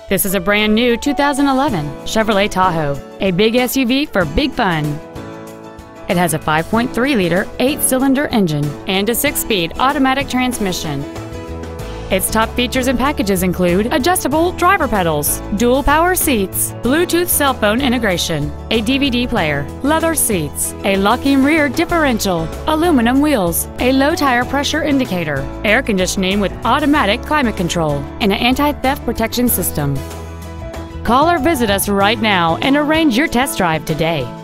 This is a brand new 2011 Chevrolet Tahoe, a big SUV for big fun. It has a 5.3-liter 8-cylinder engine and a 6-speed automatic transmission. Its top features and packages include adjustable driver pedals, dual power seats, Bluetooth cell phone integration, a DVD player, leather seats, a locking rear differential, aluminum wheels, a low tire pressure indicator, air conditioning with automatic climate control, and an anti-theft protection system. Call or visit us right now and arrange your test drive today.